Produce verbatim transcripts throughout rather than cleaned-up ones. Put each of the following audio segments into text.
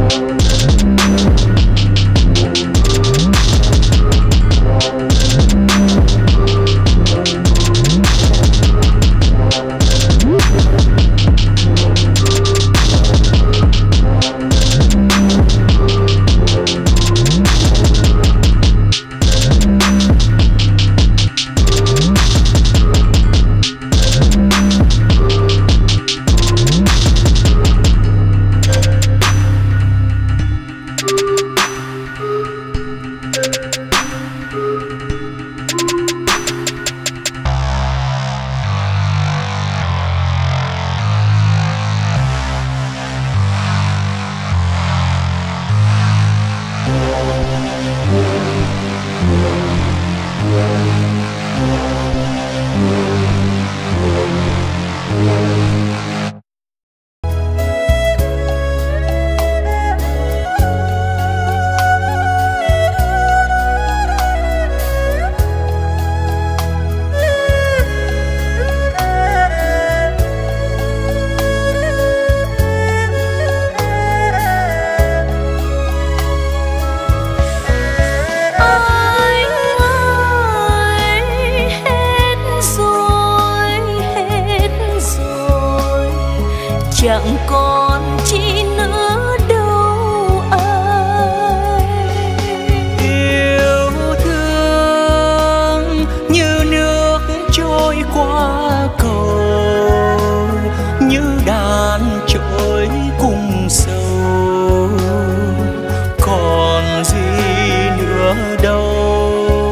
chẳng còn chi nữa đâu ai. Yêu thương như nước trôi qua cầu, như đàn trôi cùng sâu, còn gì nữa đâu.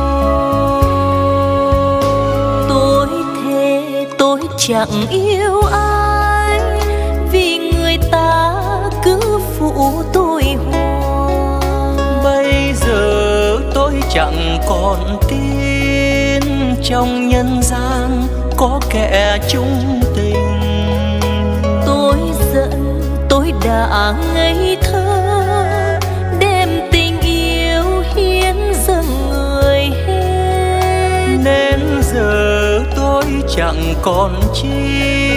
Tôi thề tôi chẳng yêu ai, vì người ta cứ phụ tôi hoài. Bây giờ tôi chẳng còn tin trong nhân gian có kẻ chung tình. Tôi giận tôi đã ngây thơ, đem tình yêu hiến dâng người hết. Nên giờ tôi chẳng còn chi